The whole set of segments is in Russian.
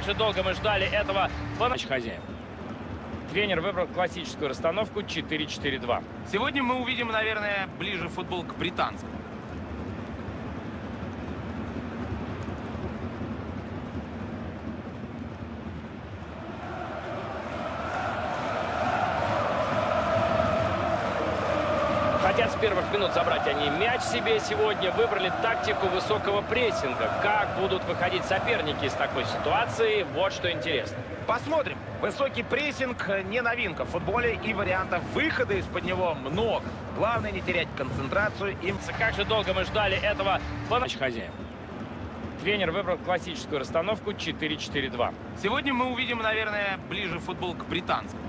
Как же долго мы ждали этого хозяин. Тренер выбрал классическую расстановку 4-4-2. Сегодня мы увидим, наверное, ближе футбол к британскому. Хотят с первых минут забрать они мяч себе. Сегодня выбрали тактику высокого прессинга. Как будут выходить соперники из такой ситуации, вот что интересно. Посмотрим. Высокий прессинг не новинка в футболе, и вариантов выхода из-под него много. Главное не терять концентрацию. Как же долго мы ждали этого хозяин. Тренер выбрал классическую расстановку 4-4-2. Сегодня мы увидим, наверное, ближе футбол к британскому.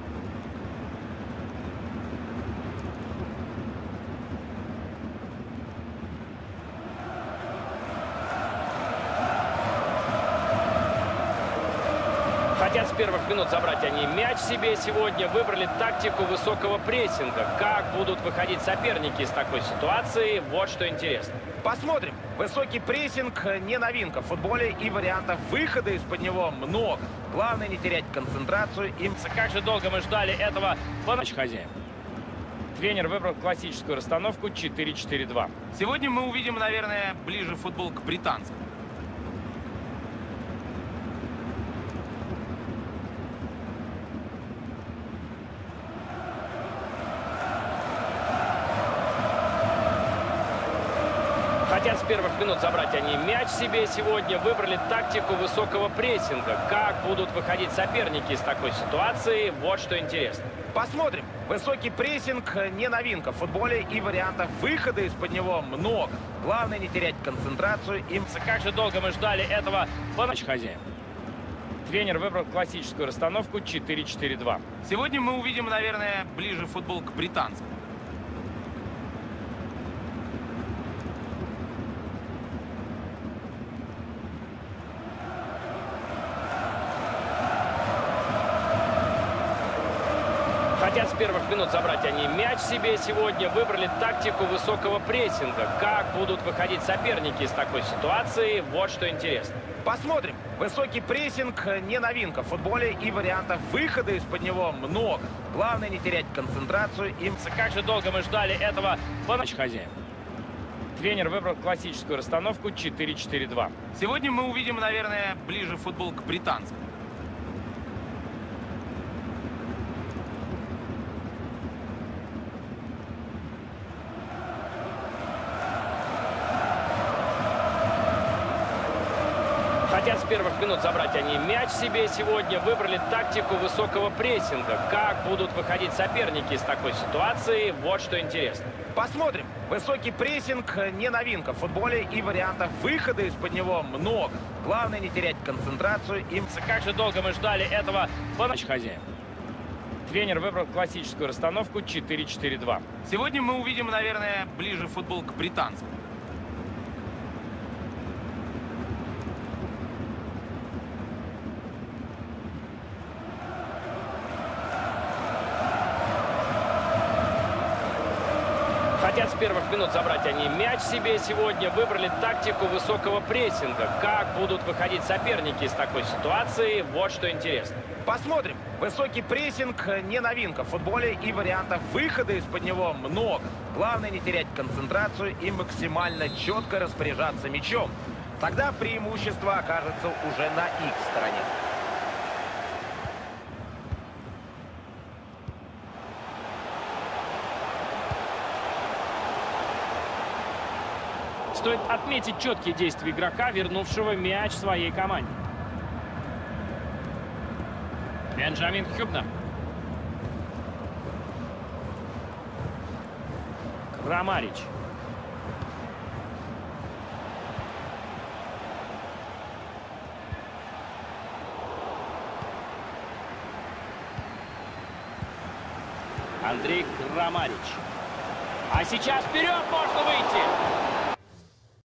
Хотят с первых минут забрать они мяч себе. Сегодня выбрали тактику высокого прессинга. Как будут выходить соперники из такой ситуации, вот что интересно. Посмотрим. Высокий прессинг не новинка в футболе, и вариантов выхода из-под него много. Главное не терять концентрацию. Как же долго мы ждали этого хозяин. Тренер выбрал классическую расстановку 4-4-2. Сегодня мы увидим, наверное, ближе футбол к британскому. Хотят с первых минут забрать они мяч себе. Сегодня выбрали тактику высокого прессинга. Как будут выходить соперники из такой ситуации, вот что интересно. Посмотрим. Высокий прессинг не новинка в футболе, и вариантов выхода из-под него много. Главное не терять концентрацию. Как же долго мы ждали этого хозяин. Тренер выбрал классическую расстановку 4-4-2. Сегодня мы увидим, наверное, ближе футбол к британскому. Хотят с первых минут забрать они мяч себе. Сегодня выбрали тактику высокого прессинга. Как будут выходить соперники из такой ситуации, вот что интересно. Посмотрим. Высокий прессинг не новинка в футболе, и вариантов выхода из-под него много. Главное не терять концентрацию. Как же долго мы ждали этого хозяин. Тренер выбрал классическую расстановку 4-4-2. Сегодня мы увидим, наверное, ближе футбол к британскому. Хотят с первых минут забрать они мяч себе. Сегодня выбрали тактику высокого прессинга. Как будут выходить соперники из такой ситуации, вот что интересно. Посмотрим. Высокий прессинг не новинка в футболе, и вариантов выхода из-под него много. Главное не терять концентрацию. Как же долго мы ждали этого хозяин. Тренер выбрал классическую расстановку 4-4-2. Сегодня мы увидим, наверное, ближе футбол к британскому. Хотят с первых минут забрать они мяч себе. Сегодня выбрали тактику высокого прессинга. Как будут выходить соперники из такой ситуации, вот что интересно. Посмотрим. Высокий прессинг не новинка в футболе, и вариантов выхода из-под него много. Главное не терять концентрацию и максимально четко распоряжаться мячом. Тогда преимущество окажется уже на их стороне. Стоит отметить четкие действия игрока, вернувшего мяч своей команде. Бенджамин Хюбнер. Крамарич. Андрей Крамарич. А сейчас вперед можно выйти.